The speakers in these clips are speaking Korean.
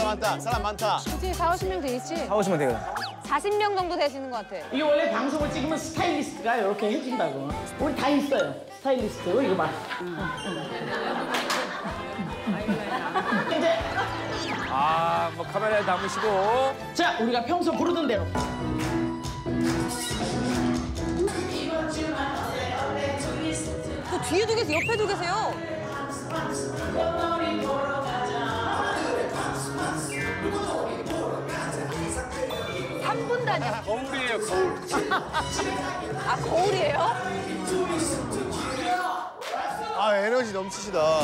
많다. 사람 많다. 그치, 4, 50명 되겠지? 4, 50명 되거든. 40명 정도 되시는 것 같아. 이게 원래 방송을 찍으면 스타일리스트가 이렇게 해준다고. 우리 다 있어요. 스타일리스트. 이거 봐. 이제 뭐 카메라에 담으시고. 자, 우리가 평소 부르던 대로. 또 뒤에도 계세요, 옆에도 계세요. 거울이에요, 거울. 아, 거울이에요? 아, 에너지 넘치시다.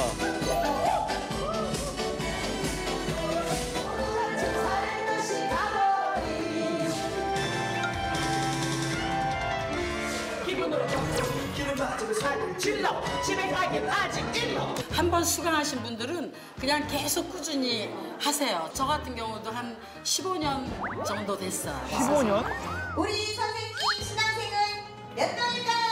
한 번 수강하신 분들은 그냥 계속 꾸준히 하세요. 저 같은 경우도 한 15년 정도 됐어요. 15년? 우리 선생님 신학생은 몇 dol일까요?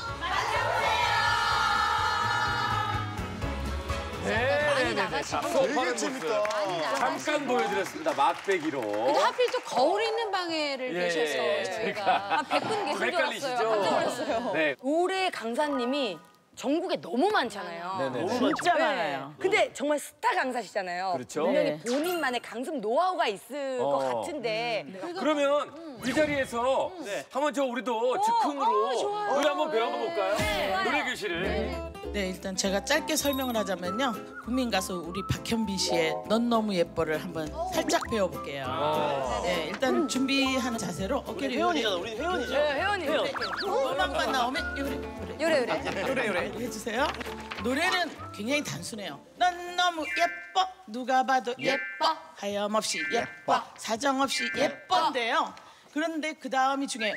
많이 나가시고. 되게 재밌다. 잠깐 보여드렸습니다, 맛배기로. 근데 하필 또 거울 있는 방에를 예, 계셔서 저희가 한 100분 계신 줄 헷갈리시죠? 알았어요. 깜짝 놀랐어요. 네. 올해 강사님이 전국에 너무 많잖아요. 네네. 진짜 많아요. 근데 정말 스타 강사시잖아요. 그렇죠. 분명히 네. 본인만의 강습 노하우가 있을 것 같은데 그러면 이 자리에서 한번 우리도 즉흥으로 노래 한번 배워볼까요? 노래 교실을. 네, 일단 제가 짧게 설명을 하자면요. 국민 가수 우리 박현빈 씨의 넌 너무 예뻐를 한번 살짝 배워볼게요. 네, 일단 준비하는 자세로 어깨를 회원이잖아, 우리 회원이죠. 회원님. 음악만 나오면 요래 해주세요. 노래는 굉장히 단순해요. 넌 너무 예뻐, 누가 봐도 예뻐, 하염없이 예뻐, 사정없이 예쁜데요. 그런데 그 다음이 중에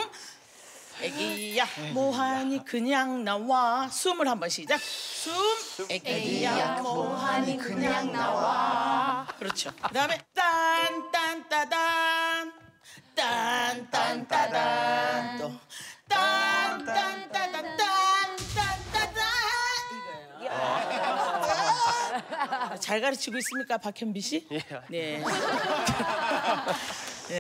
애기야 뭐하니 그냥 나와. 숨을 한번 시작. 애기야 뭐하니 그냥 나와. 그렇죠. 그다음에 딴딴따단 딴딴따단 또 딴딴따단 딴딴따단 이거예요. 잘 가르치고 있습니까, 박현비 씨? 네.